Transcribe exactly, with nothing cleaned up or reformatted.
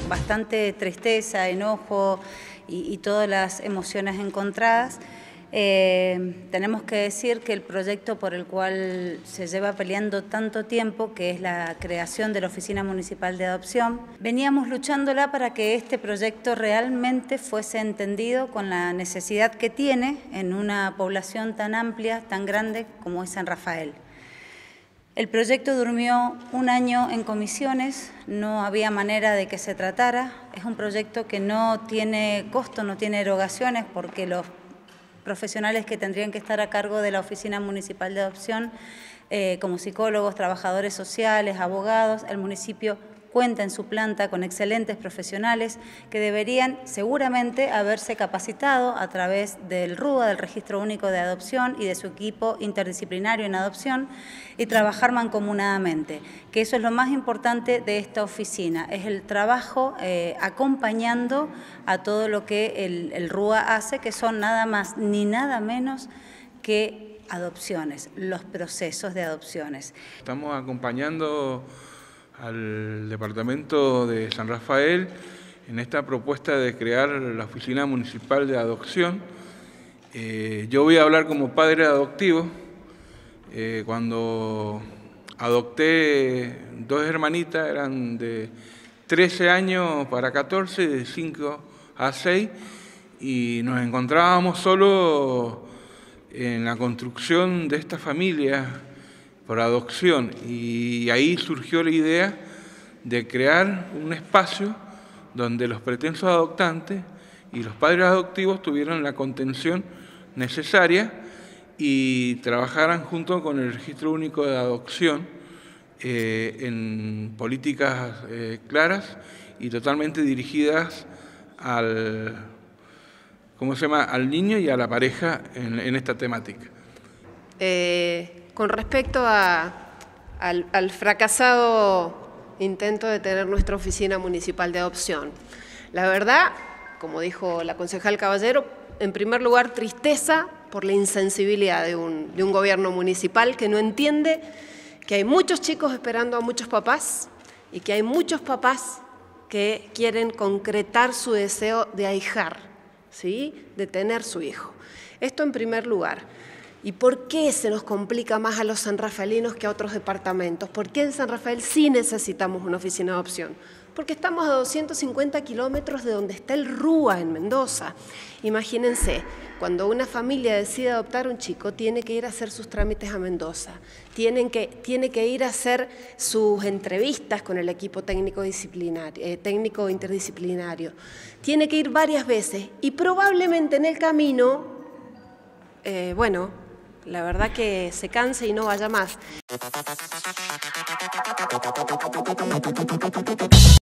bastante tristeza, enojo y, y todas las emociones encontradas. Eh, tenemos que decir que el proyecto por el cual se lleva peleando tanto tiempo, que es la creación de la Oficina Municipal de Adopción, veníamos luchándola para que este proyecto realmente fuese entendido con la necesidad que tiene en una población tan amplia, tan grande como es San Rafael. El proyecto durmió un año en comisiones, no había manera de que se tratara. Es un proyecto que no tiene costo, no tiene erogaciones, porque los profesionales que tendrían que estar a cargo de la Oficina Municipal de Adopción, eh, como psicólogos, trabajadores sociales, abogados, el municipio cuenta en su planta con excelentes profesionales que deberían seguramente haberse capacitado a través del R U A, del Registro Único de Adopción, y de su equipo interdisciplinario en adopción, y trabajar mancomunadamente, que eso es lo más importante de esta oficina, es el trabajo eh, acompañando a todo lo que el, el R U A hace, que son nada más ni nada menos que adopciones, los procesos de adopciones. Estamos acompañando al Departamento de San Rafael en esta propuesta de crear la Oficina Municipal de Adopción. Eh, yo voy a hablar como padre adoptivo. Eh, cuando adopté dos hermanitas, eran de trece años para catorce, de cinco a seis, y nos encontrábamos solo en la construcción de esta familia por adopción, y ahí surgió la idea de crear un espacio donde los pretensos adoptantes y los padres adoptivos tuvieran la contención necesaria y trabajaran junto con el Registro Único de Adopción eh, en políticas eh, claras y totalmente dirigidas al, ¿cómo se llama?, al niño y a la pareja en, en esta temática. Eh... Con respecto a, al, al fracasado intento de tener nuestra oficina municipal de adopción, la verdad, como dijo la concejal Caballero, en primer lugar, tristeza por la insensibilidad de un, de un gobierno municipal que no entiende que hay muchos chicos esperando a muchos papás y que hay muchos papás que quieren concretar su deseo de ahijar, ¿sí?, de tener su hijo. Esto en primer lugar. ¿Y por qué se nos complica más a los sanrafaelinos que a otros departamentos? ¿Por qué en San Rafael sí necesitamos una oficina de adopción? Porque estamos a doscientos cincuenta kilómetros de donde está el R U A en Mendoza. Imagínense, cuando una familia decide adoptar un chico, tiene que ir a hacer sus trámites a Mendoza, tienen que, tiene que ir a hacer sus entrevistas con el equipo técnico, disciplinario, eh, técnico interdisciplinario, tiene que ir varias veces y probablemente en el camino, eh, bueno, la verdad que se canse y no vaya más.